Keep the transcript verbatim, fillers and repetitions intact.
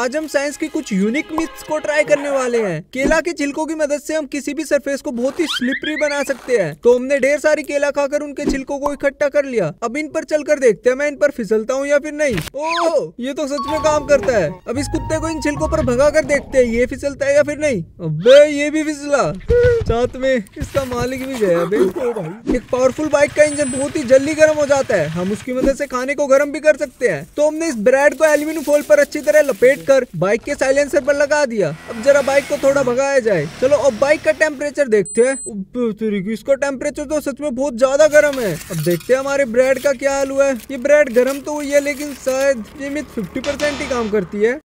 आज हम साइंस की कुछ यूनिक मिथ्स को ट्राई करने वाले हैं। केला के छिलकों की मदद से हम किसी भी सरफेस को बहुत ही स्लिपरी बना सकते हैं। तो हमने ढेर सारी केला खाकर उनके छिलकों को इकट्ठा कर लिया। अब इन पर चलकर देखते हैं मैं इन पर फिसलता हूँ या फिर नहीं। ओह, ये तो सच में काम करता है। अब इस कुत्ते को इन छिलकों पर भगा कर देखते हैं ये फिसलता है या फिर नहीं। अबे ये भी फिसला, साथ में इसका मालिक भी गया। अबे एक पावरफुल बाइक का इंजन बहुत ही जल्दी गर्म हो जाता है। हम उसकी मदद से खाने को गर्म भी कर सकते हैं। तो हमने इस ब्रेड को एल्यूमिनियम फॉइल पर अच्छी तरह लपेट कर बाइक के साइलेंसर पर लगा दिया। अब जरा बाइक को थोड़ा भगाया जाए। चलो अब बाइक का टेम्परेचर देखते हैं। इसका टेम्परेचर तो सच में बहुत ज्यादा गर्म है। अब देखते हैं हमारे ब्रेड का क्या हाल हुआ है। ये ब्रेड गर्म तो हुई है लेकिन शायद ये मिथ फिफ्टी परसेंट ही काम करती है।